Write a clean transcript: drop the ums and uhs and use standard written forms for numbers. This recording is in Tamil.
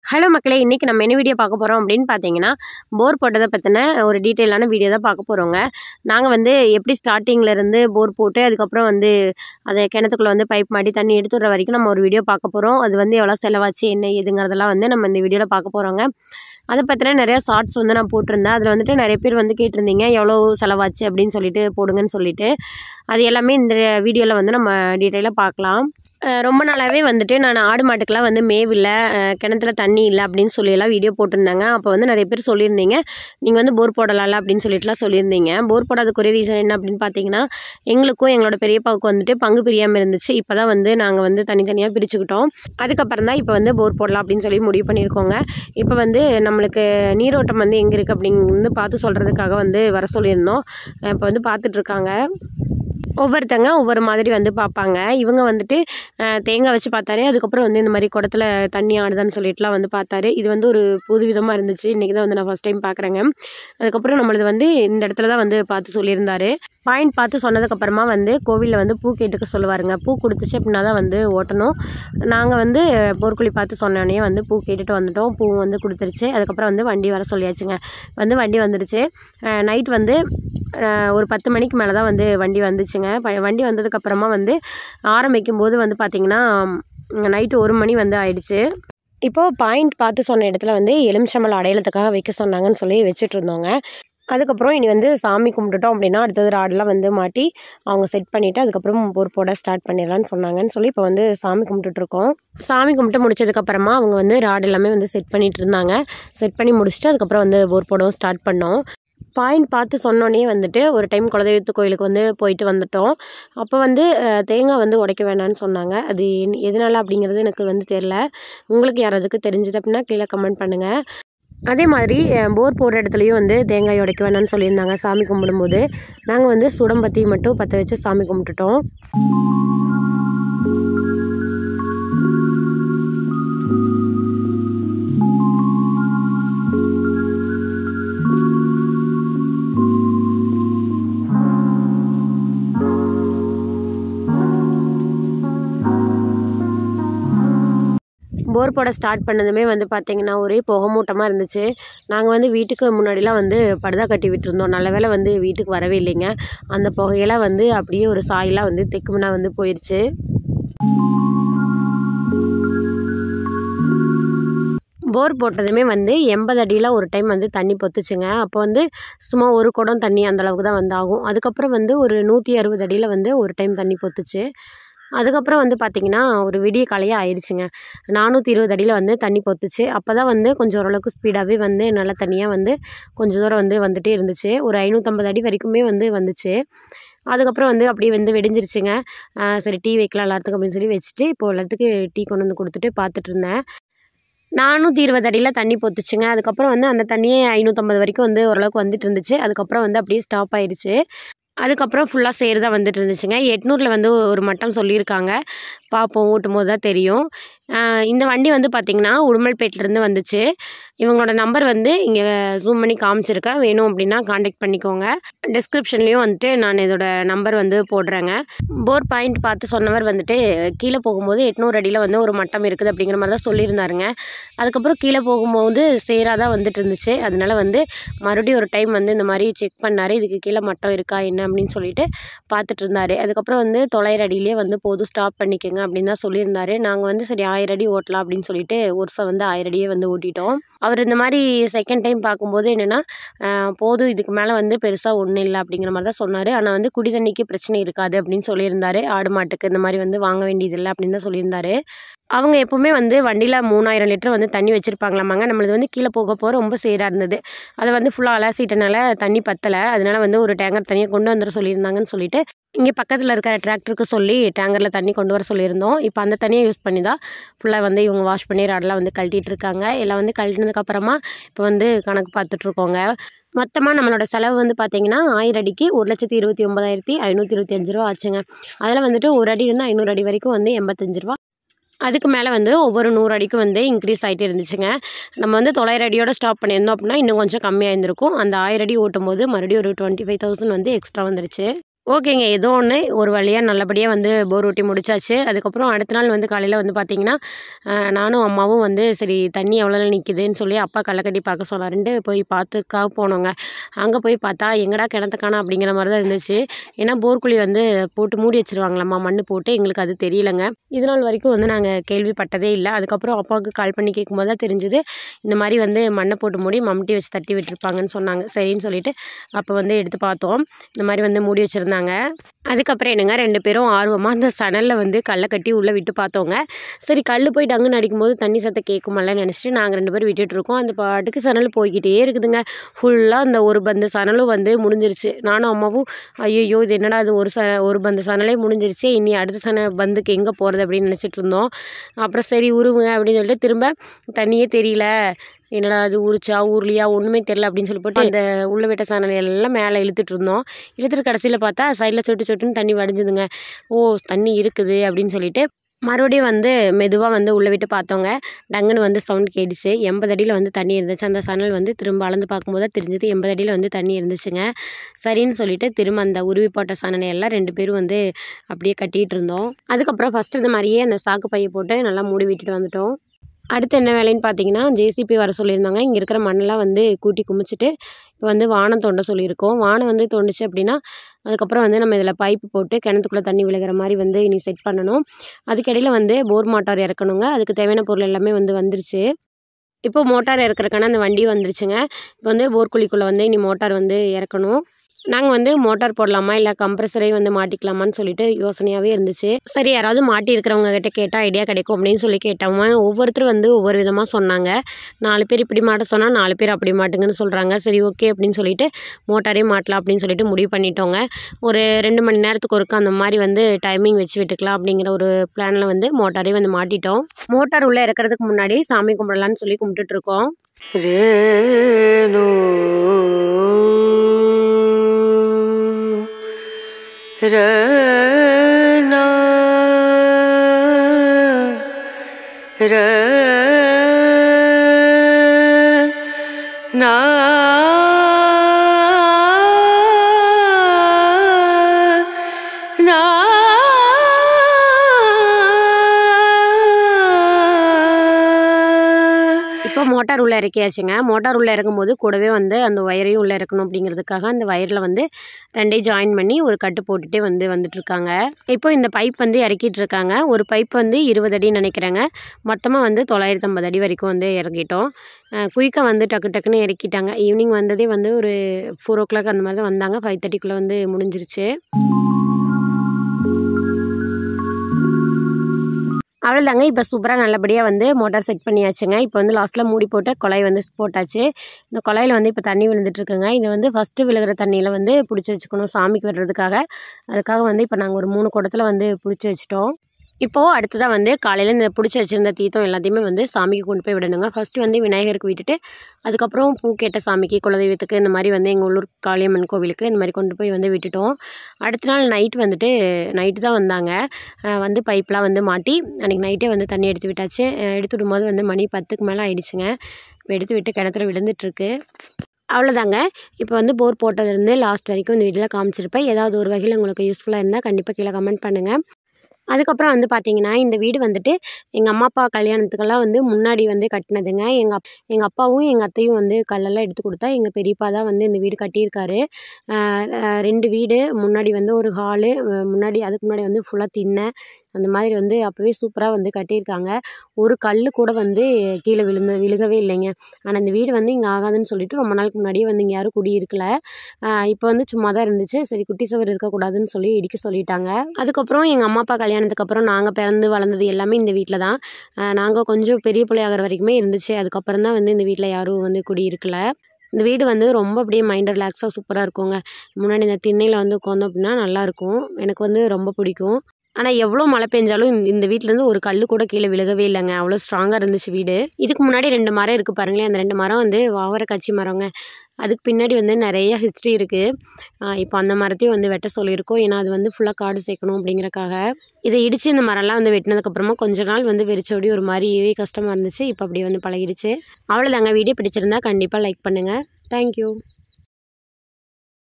ஹலோ மக்களே, இன்றைக்கி நம்ம என்ன வீடியோ பார்க்க போகிறோம் அப்படின்னு பார்த்தீங்கன்னா, போர் போட்டதை பற்றின ஒரு டீட்டெயிலான வீடியோ தான் பார்க்க போகிறோங்க. நாங்கள் வந்து எப்படி ஸ்டார்டிங்லேருந்து போர் போட்டு அதுக்கப்புறம் வந்து அதை கிணத்துக்குள்ளே வந்து பைப் மாட்டி தண்ணி எடுத்து விடுற வரைக்கும் நம்ம ஒரு வீடியோ பார்க்க போகிறோம். அது வந்து எவ்வளோ செலவாச்சு என்ன ஏதுங்கிறதெல்லாம் வந்து நம்ம இந்த வீடியோவில் பார்க்க போகிறோங்க. அதை பற்றின நிறையா ஷார்ட்ஸ் வந்து நான் போட்டிருந்தேன். அதில் வந்துட்டு நிறைய பேர் வந்து கேட்டிருந்தீங்க எவ்வளோ செலவாச்சு அப்படின்னு சொல்லிட்டு போடுங்கன்னு சொல்லிட்டு. அது எல்லாமே இந்த வீடியோவில் வந்து நம்ம டீட்டெயிலாக பார்க்கலாம். ரொம்ப நாளாகவே வந்துட்டு நான் ஆடு மாட்டுக்கெலாம் வந்து மேவில்லை, கிணத்துல தண்ணி இல்லை அப்படின்னு சொல்லியெல்லாம் வீடியோ போட்டிருந்தாங்க. அப்போ வந்து நிறைய பேர் சொல்லியிருந்தீங்க, நீங்கள் வந்து போர் போடலாம்ல அப்படின்னு சொல்லிட்டுலாம் சொல்லியிருந்தீங்க. போர் போடாதக்குரிய ரீசன் என்ன அப்படின்னு பார்த்தீங்கன்னா, எங்களுக்கும் எங்களோட பெரியப்பாவுக்கு வந்துட்டு பங்கு பிரியாமல் இருந்துச்சு. இப்போ தான் வந்து நாங்கள் வந்து தனித்தனியாக பிரிச்சுக்கிட்டோம். அதுக்கப்புறம் தான் இப்போ வந்து போர் போடலாம் அப்படின்னு சொல்லி முடிவு பண்ணியிருக்கோங்க. இப்போ வந்து நம்மளுக்கு நீரோட்டம் வந்து எங்கே இருக்குது அப்படிங்கிறது பார்த்து சொல்கிறதுக்காக வந்து வர சொல்லியிருந்தோம். இப்போ வந்து பார்த்துட்ருக்காங்க. ஒவ்வொருத்தங்க ஒவ்வொரு மாதிரி வந்து பார்ப்பாங்க. இவங்க வந்துட்டு தேங்காய் வச்சு பார்த்தாரு. அதுக்கப்புறம் வந்து இந்த மாதிரி குடத்துல தண்ணி ஆடுதான்னு சொல்லிட்டுலாம் வந்து பார்த்தாரு. இது வந்து ஒரு புது விதமாக இருந்துச்சு. இன்றைக்கி தான் வந்து நான் ஃபஸ்ட் டைம் பார்க்குறேங்க. அதுக்கப்புறம் நம்மளது வந்து இந்த இடத்துல தான் வந்து பார்த்து சொல்லியிருந்தாரு. பாயிண்ட் பார்த்து சொன்னதுக்கப்புறமா வந்து கோவிலில் வந்து பூ கேட்டுக்க சொல்லுவாருங்க. பூ கொடுத்துச்சு அப்படின்னா தான் வந்து ஓட்டணும். நாங்கள் வந்து போர்க்குழி பார்த்து சொன்னோடனே வந்து பூ கேட்டுட்டு வந்துட்டோம். பூ வந்து கொடுத்துருச்சு. அதுக்கப்புறம் வந்து வண்டி வர சொல்லியாச்சுங்க. வந்து வண்டி வந்துடுச்சு. நைட் வந்து ஒரு 10 மணிக்கு மேலே தான் வந்து வண்டி வந்துச்சுங்க. வண்டி வந்ததுக்கப்புறமா வந்து ஆரம்பிக்கும் போது வந்து பார்த்திங்கன்னா நைட்டு 1 மணி வந்து ஆயிடுச்சு. இப்போது பாயிண்ட் பார்த்து சொன்ன இடத்துல வந்து எலுமிச்சம்பழம் அடையாளத்துக்காக வைக்க சொன்னாங்கன்னு சொல்லி வச்சுட்டு இருந்தோங்க. அதுக்கப்புறம் இனி வந்து சாமி கும்பிட்டுட்டோம் அப்படின்னா அடுத்தது ராடெலாம் வந்து மாட்டி அவங்க செட் பண்ணிவிட்டு அதுக்கப்புறம் போர் போட ஸ்டார்ட் பண்ணிடலான்னு சொன்னாங்கன்னு சொல்லி இப்போ வந்து சாமி கும்பிட்டுட்ருக்கோம். சாமி கும்பிட்டு முடிச்சதுக்கப்புறமா அவங்க வந்து ராடு எல்லாமே வந்து செட் பண்ணிகிட்டு இருந்தாங்க. செட் பண்ணி முடிச்சுட்டு அதுக்கப்புறம் வந்து போர் போடவும் ஸ்டார்ட் பண்ணோம். பாயிண்ட் பார்த்து சொன்னோன்னே வந்துட்டு ஒரு டைம் குலதெய்வத்து கோயிலுக்கு வந்து போயிட்டு வந்துட்டோம். அப்போ வந்து தேங்காய் வந்து உடைக்க வேண்டாம்னு சொன்னாங்க. அது எதனால அப்படிங்கிறது எனக்கு வந்து தெரில. உங்களுக்கு யாராவதுக்கு தெரிஞ்சது அப்படின்னா கீழே கமெண்ட் பண்ணுங்கள். அதே மாதிரி போர் போடுற இடத்துலையும் வந்து தேங்காய் உடைக்க வேணாம்னு சொல்லியிருந்தாங்க. சாமி கும்பிடும்போது நாங்கள் வந்து சுடம்பத்தி மட்டும் பற்ற வச்சு சாமி கும்பிட்டுட்டோம். போர் போட ஸ்டார்ட் பண்ணதுமே வந்து பார்த்திங்கன்னா ஒரே புகை மூட்டமாக இருந்துச்சு. நாங்கள் வந்து வீட்டுக்கு முன்னாடிலாம் வந்து படுதா கட்டி விட்டுருந்தோம். நல்ல வேளை வந்து வீட்டுக்கு வரவே இல்லைங்க. அந்த புகையெல்லாம் வந்து அப்படியே ஒரு சாயெலாம் வந்து தெக்குமுன்னா வந்து போயிடுச்சு. போர் போட்டதுமே வந்து 80 அடியில் ஒரு டைம் வந்து தண்ணி பொத்துச்சுங்க. அப்போ வந்து சும்மா ஒரு குடம் தண்ணி அந்தளவுக்கு தான் வந்து ஆகும். அதுக்கப்புறம் வந்து ஒரு 160 அடியில் வந்து ஒரு டைம் தண்ணி பொத்துச்சு. அதுக்கப்புறம் வந்து பார்த்திங்கன்னா ஒரு விடிய காலையே ஆயிடுச்சுங்க. 420 அடியில் வந்து தண்ணி பொத்துச்சு. அப்போ தான் வந்து கொஞ்சம் ஓரளவுக்கு ஸ்பீடாகவே வந்து நல்ல தண்ணியாக வந்து கொஞ்சம் தூரம் வந்து வந்துகிட்டே இருந்துச்சு. ஒரு 550 அடி வரைக்குமே வந்து வந்துச்சு. அதுக்கப்புறம் வந்து அப்படியே வந்து வெடிஞ்சிருச்சுங்க. சரி டீ வைக்கலாம் எல்லாத்துக்கும் அப்படின்னு சொல்லி வச்சுட்டு இப்போது எல்லாத்துக்கும் டீ கொண்டு வந்து கொடுத்துட்டு பார்த்துட்டு இருந்தேன். 420 அடியில் தண்ணி பொத்துச்சுங்க. அதுக்கப்புறம் வந்து அந்த தண்ணியே 550 வரைக்கும் வந்து ஓரளவுக்கு வந்துட்டு இருந்துச்சு. அதுக்கப்புறம் வந்து அப்படியே ஸ்டாப் ஆயிடுச்சு. அதுக்கப்புறம் ஃபுல்லாக சேரு தான் வந்துட்டு இருந்துச்சுங்க. 800 வந்து ஒரு மட்டம் சொல்லியிருக்காங்க. பார்ப்போம், ஓட்டும் போது தான் தெரியும். இந்த வண்டி வந்து பார்த்திங்கன்னா உடுமல்பேட்டிலேருந்து வந்துச்சு. இவங்களோட நம்பர் வந்து இங்கே ஜூம் பண்ணி காமிச்சிருக்கேன். வேணும் அப்படின்னா காண்டாக்ட் பண்ணிக்கோங்க. டிஸ்கிரிப்ஷன்லேயும் வந்துட்டு நான் இதோட நம்பர் வந்து போடுறேங்க. போர் பாயிண்ட் பார்த்து சொன்னவர் வந்துட்டு கீழே போகும்போது 800 அடியில் வந்து ஒரு மட்டம் இருக்குது அப்படிங்கிற மாதிரி தான் சொல்லியிருந்தாருங்க. அதுக்கப்புறம் கீழே போகும்போது சேராக தான் வந்துட்டு இருந்துச்சு. அதனால வந்து மறுபடியும் ஒரு டைம் வந்து இந்த மாதிரி செக் பண்ணார். இதுக்கு கீழே மட்டம் இருக்கா என்ன அப்படின்னு சொல்லிட்டு பார்த்துட்டு இருந்தார். அதுக்கப்புறம் வந்து 900 அடியிலே வந்து போதும் ஸ்டாப் பண்ணிக்கோங்க அப்படின்னு தான் சொல்லியிருந்தாரு. நாங்கள் வந்து சரி 1000 அடி ஓட்டலாம் அப்படின்னு சொல்லிட்டு வருஷம் வந்து 1000 அடியே வந்து ஓட்டிட்டோம். அவர் இந்த மாதிரி செகண்ட் டைம் பார்க்கும்போது என்னென்னா போதும் இதுக்கு மேலே வந்து பெருசாக ஒன்றும் இல்லை அப்படிங்கிற மாதிரி தான் சொன்னார். ஆனால் வந்து குடி தண்ணிக்கு பிரச்சனை இருக்காது அப்படின்னு சொல்லியிருந்தார். ஆடு மாட்டுக்கு இந்த மாதிரி வந்து வாங்க வேண்டியதில்லை அப்படின்னு தான் சொல்லியிருந்தார். அவங்க எப்போவுமே வந்து வண்டியில் 3000 லிட்டர் வந்து தண்ணி வச்சுருப்பாங்களாமாங்க. நம்மளது வந்து கீழே போக ரொம்ப சேராக இருந்தது. அதை வந்து ஃபுல்லாக அலசிட்டனால தண்ணி பத்தலை. அதனால வந்து ஒரு டேங்கர் தண்ணியை கொண்டு வந்துட சொல்லியிருந்தாங்கன்னு சொல்லிட்டு இங்கே பக்கத்தில் இருக்கிற டிராக்டருக்கு சொல்லி டேங்கரில் தண்ணி கொண்டு வர சொல்லியிருந்தோம். இப்போ அந்த தண்ணியை யூஸ் பண்ணி தான் ஃபுல்லாக வந்து இவங்க வாஷ் பண்ணி ராடெலாம் வந்து கழட்டிகிட்டு இருக்காங்க. எல்லாம் வந்து கழட்டினதுக்கப்புறமா இப்போ வந்து கணக்கு பார்த்துட்ருக்கோங்க. மொத்தமாக நம்மளோட செலவு வந்து பார்த்திங்கன்னா 1000 அடிக்கு 1,29,525 ரூபா ஆச்சுங்க. அதில் வந்துட்டு ஒரு அடி இருந்து 500 அடி வரைக்கும் வந்து 85 ரூபா. அதுக்கு மேலே வந்து ஒவ்வொரு 100 அடிக்கும் வந்து இன்க்ரீஸ் ஆகிட்டே இருந்துச்சுங்க. நம்ம வந்து 900 அடியோட ஸ்டாப் பண்ணியிருந்தோம் அப்படின்னா இன்னும் கொஞ்சம் கம்மியாக இருந்திருக்கும். அந்த 1000 அடி ஓட்டும் போது மறுபடியும் ஒரு 25,000 வந்து எக்ஸ்ட்ரா வந்துருச்சு. ஓகேங்க. ஏதோ ஒண்ணு ஒரு வழியா நல்லபடியா வந்து போர் ஓட்டி முடிச்சாச்சு. அதுக்கப்புறம் அடுத்த நாள் வந்து காலையில வந்து பார்த்தீங்கன்னா, நானும் அம்மாவும் வந்து சரி தண்ணி எவ்வளோ நாள் நிக்குதுன்னு சொல்லி அப்பா கல்ல கட்டி பார்க்க சொன்னாருன்ட்டு போய் பார்த்துக்காக போனோங்க. அங்க போய் பார்த்தா, எங்கடா கிணத்த காணோம் அப்படிங்கிற மாரி தான் இருந்துச்சு. ஏன்னா போர் குழி வந்து போட்டு மூடி வச்சுருவாங்களாம்மா மண்ணு போட்டு. எங்களுக்கு அது தெரியலங்க. இது நாள் வரைக்கும் வந்து நாங்க கேள்விப்பட்டதே இல்ல. அதுக்கப்புறம் அப்பாவுக்கு கால் பண்ணி கேட்கும்போது தான் தெரிஞ்சது. இந்த மாரி வந்து மண்ண போட்டு மூடி மம்முட்டி வச்சு தட்டி விட்டுருப்பாங்கன்னு சொன்னாங்க. சரின்னு சொல்லிட்டு அப்ப வந்து எடுத்து பார்த்தோம். இந்த மாரி வந்து மூடி வச்சிருந்தாங்க. அதுக்கப்புறம் என்னங்க 2 பேரும் ஆர்வமா அந்த சணல்ல வந்து கல்ல கட்டி உள்ள விட்டு பார்த்தோங்க. சரி கல்லு போய் டங்குன்னு அடிக்கும்போது தண்ணி சத்தம் கேட்குமல்லன்னு நெனச்சுட்டு நாங்க 2 பேரும் விட்டுட்டுருக்கோம். அந்த பாட்டுக்கு சணல் போய்க்கிட்டே இருக்குதுங்க. ஃபுல்லா அந்த ஒரு பந்து சணலும் வந்து முடிஞ்சிருச்சு. நானும் அம்மாவும் ஐய்யய்யோ! இது என்னடா இது ஒரு பந்து சணலே முடிஞ்சிருச்சே! இனி அடுத்த பந்துக்கு எங்க போறது அப்படின்னு நெனச்சிட்டு இருந்தோம். அப்புறம் சரி உருவுங்க அப்படின்னு சொல்லிட்டு திரும்ப தண்ணியே தெரியல. என்னடா இது ஊறுச்சா, ஊறலையா ஒண்ணுமே தெரியல அப்படின்னு சொல்லி போட்டு அந்த உள்ள விட்ட சணல் எல்லாம் மேல இழுத்துட்டு இருந்தோம். இழுத்துட்டு கடைசியில பார்த்தா சைடுல சொட்டு சொட்டுன்னு தண்ணி வடிஞ்சுதுங்க. ஓ! தண்ணி இருக்குது அப்படின்னு சொல்லிட்டு மறுபடியும் வந்து மெதுவா வந்து உள்ள விட்டு பார்த்தோங்க. டங்குன்னு வந்து சவுண்ட் கேட்டுச்சு. 80 அடியில வந்து தண்ணி இருந்துச்சு. அந்த சணல் வந்து திரும்ப அளந்து பார்க்கும்போது தான் தெரிஞ்சது 80 அடியில வந்து தண்ணி இருந்துச்சுங்க. சரின்னு சொல்லிட்டு திரும்ப அந்த உருவி போட்ட சணலை எல்லாம் 2 பேரும் வந்து அப்படியே கட்டிட்டு இருந்தோம். அதுக்கப்புறம் ஃபர்ஸ்ட் இந்த மாரியே அந்த சாக்கு பைய போட்டு நல்லா மூடி விட்டுட்டு வந்துட்டோம். அடுத்து என்ன வேலைன்னு பார்த்தீங்கன்னா, ஜேசிபி வர சொல்லியிருந்தாங்க. இங்க இருக்கிற மண்ணெல்லாம் வந்து கூட்டி குமிச்சுட்டு, இப்போ வந்து வானம் தோண்ட சொல்லியிருக்கோம். வானம் வந்து தோண்டுச்சு அப்படின்னா, அதுக்கப்புறம் வந்து நம்ம இதில பைப்பு போட்டு கிணத்துக்குள்ள தண்ணி விழுகிற மாரி வந்து இனி செட் பண்ணணும். அதுக்கிடையில வந்து போர் மோட்டார் இறக்கணுங்க. அதுக்கு தேவையான பொருள் எல்லாமே வந்து வந்துருச்சு. இப்போ மோட்டார் இறக்குறதுக்கான அந்த வண்டியும் வந்துருச்சுங்க. இப்போ வந்து போர் குழிக்குள்ள வந்து இனி மோட்டார் வந்து இறக்கணும். நாங்க வந்து மோட்டார் போடலாமா? இல்ல கம்ப்ரஸரையும் வந்து மாட்டிக்கலாமான்னு சொல்லிட்டு யோசனையாவே இருந்துச்சு. சரி யாராவது மாட்டி இருக்கிறவங்க கிட்ட கேட்டா ஐடியா கிடைக்கும் அப்படின்னு சொல்லி கேட்டோம். ஒவ்வொருத்தரும் வந்து ஒவ்வொரு விதமா சொன்னாங்க. 4 பேர் இப்படி மாட்ட சொன்னா, 4 பேர் அப்படி மாட்டுங்கன்னு சொல்றாங்க. சரி ஓகே அப்படின்னு சொல்லிட்டு மோட்டாரே மாட்டலாம் அப்படின்னு சொல்லிட்டு முடிவு பண்ணிட்டோங்க. ஒரு 2 மணி நேரத்துக்கு ஒருக்கா அந்த மாரி வந்து டைமிங் வச்சு விட்டுக்கலாம் அப்படிங்கிற ஒரு பிளான்ல வந்து மோட்டாரே வந்து மாட்டிட்டோம். மோட்டார் உள்ள இறக்குறதுக்கு முன்னாடி சாமி கும்பிடலான்னு சொல்லி கும்பிட்டுட்டு இருக்கோம். ரேனோ ரேனா இப்போ மோட்டார் உள்ள இறக்கியாச்சுங்க. மோட்டார் உள்ள இறக்கும்போது கூடவே வந்து அந்த ஒயரையும் உள்ள இறக்கணும் அப்படிங்கிறதுக்காக அந்த ஒயரில் வந்து 2யும் ஜாயின் பண்ணி ஒரு கட்டு போட்டுட்டே வந்துட்டுருக்காங்க. இப்போ இந்த பைப் வந்து இறக்கிட்டு இருக்காங்க. ஒரு பைப் வந்து 20 அடின்னு நினைக்கிறேங்க. மொத்தமாக வந்து 950 அடி வரைக்கும் வந்து இறக்கிட்டோம். குயிக்காக வந்து டக்கு டக்குன்னு இறக்கிட்டாங்க. ஈவினிங் வந்ததே வந்து ஒரு 4 o'clock அந்த மாதிரி தான் வந்தாங்க. 5:30க்குள்ளே வந்து முடிஞ்சிருச்சு. அவ்வளோதாங்க. இப்போ சூப்பராக நல்லபடியாக வந்து மோட்டார் செட் பண்ணியாச்சுங்க. இப்போ வந்து லாஸ்ட்டில் மூடி போட்டு குழாய் வந்து போட்டாச்சு. இந்த குழாயில வந்து இப்போ தண்ணி விழுந்துட்டுருக்குங்க. இது வந்து ஃபஸ்ட்டு விழுகிற தண்ணியில் வந்து பிடிச்சி வச்சுக்கணும் சாமிக்கு விடுறதுக்காக. அதுக்காக வந்து இப்போ நாங்கள் ஒரு 3 குடத்துல வந்து பிடிச்சி வச்சுட்டோம். இப்போது அடுத்ததாக வந்து காலையில் இந்த பிடிச்சி வச்சுருந்த தீர்த்தம் எல்லாத்தையுமே வந்து சாமிக்கு கொண்டு போய் விடணுங்க. ஃபஸ்ட்டு வந்து விநாயகருக்கு விட்டுட்டு அதுக்கப்புறம் பூ கேட்ட சாமிக்கு, குலதெய்வத்துக்கு இந்த மாதிரி வந்து எங்கள் உள்ளூர் காளியம்மன் கோவிலுக்கு இந்த மாதிரி கொண்டு போய் வந்து விட்டுட்டோம். அடுத்த நாள் நைட்டு தான் வந்தாங்க. வந்து பைப்லாம் வந்து மாட்டி அன்றைக்கி நைட்டே வந்து தண்ணி எடுத்து விட்டாச்சு. எடுத்து விடும்போது வந்து மணி 10க்கு மேலே ஆயிடுச்சுங்க. இப்போ எடுத்து விட்டு கிணத்துல விழுந்துட்டுருக்கு. அவ்வளோதாங்க. இப்போ வந்து போர் போட்டதுலேருந்து லாஸ்ட் வரைக்கும் இந்த வீடியோவில் காமிச்சிருப்பேன். ஏதாவது ஒரு வகையில் உங்களுக்கு யூஸ்ஃபுல்லாக இருந்தால் கண்டிப்பாக கீழே கமெண்ட் பண்ணுங்கள். அதுக்கப்புறம் வந்து பார்த்தீங்கன்னா, இந்த வீடு வந்துட்டு எங்கள் அம்மா, அப்பா கல்யாணத்துக்கெல்லாம் வந்து முன்னாடி வந்து கட்டினதுங்க. எங்கள் அப்பாவும், எங்கள் அத்தையும் வந்து கல்லெல்லாம் எடுத்து கொடுத்தா, எங்கள் பெரியப்பா தான் வந்து இந்த வீடு கட்டியிருக்காரு. 2 வீடு, முன்னாடி வந்து ஒரு ஹாலு, அதுக்கு முன்னாடி வந்து ஃபுல்லாக திண்ணை, அந்த மாதிரி வந்து அப்போவே சூப்பராக வந்து கட்டியிருக்காங்க. ஒரு கல் கூட வந்து கீழே விழுகவே இல்லைங்க. ஆனால் இந்த வீடு வந்து இங்கே ஆகாதுன்னு சொல்லிட்டு ரொம்ப நாளுக்கு முன்னாடியே வந்து இங்கே யாரும் குடியிருக்கல. இப்போ வந்து சும்மா தான் இருந்துச்சு. சரி குட்டி சுவர் இருக்கக்கூடாதுன்னு சொல்லி இடிக்க சொல்லிட்டாங்க. அதுக்கப்புறம் எங்கள் அம்மா, அப்பா கல்யாணத்துக்கு அப்புறம் நாங்கள் பிறந்து வளர்ந்தது எல்லாமே இந்த வீட்டில் தான். நாங்கள் கொஞ்சம் பெரிய பிள்ளை ஆகிற வரைக்குமே இருந்துச்சு. அதுக்கப்புறம் தான் வந்து இந்த வீட்டில் யாரும் வந்து குடியிருக்கல. இந்த வீடு வந்து ரொம்ப அப்படியே மைண்ட் ரிலாக்ஸாக சூப்பராக இருக்குங்க. முன்னாடி இந்த திண்ணையில் வந்து உட்காந்தோம் அப்படின்னா நல்லாயிருக்கும். எனக்கு வந்து ரொம்ப பிடிக்கும். ஆனால் எவ்வளோ மழை பெஞ்சாலும் இந்த வீட்டிலேருந்து ஒரு கல் கூட கீழே விழுகவே இல்லைங்க. அவ்வளோ ஸ்ட்ராங்காக இருந்துச்சு வீடு. இதுக்கு முன்னாடி 2 மரம் இருக்குது பாருங்களேன். அந்த 2 மரம் வந்து வாவரக்காச்சி மரங்க. அதுக்கு பின்னாடி வந்து நிறைய ஹிஸ்ட்ரி இருக்குது. இப்போ அந்த மரத்தையும் வந்து வெட்ட சொல்லியிருக்கோம். ஏன்னா அது வந்து ஃபுல்லாக காடு சேர்க்கணும் அப்படிங்கிறக்காக. இதை இடித்து இந்த மரம்லாம் வந்து வெட்டினதுக்கப்புறமா கொஞ்ச நாள் வந்து வெறிச்சோடி ஒரு மாதிரியே கஷ்டமாக இருந்துச்சு. இப்போ அப்படியே வந்து பழகிடுச்சு. அவ்வளோதாங்க. வீடியோ பிடிச்சிருந்தா கண்டிப்பாக லைக் பண்ணுங்கள். தேங்க்யூ.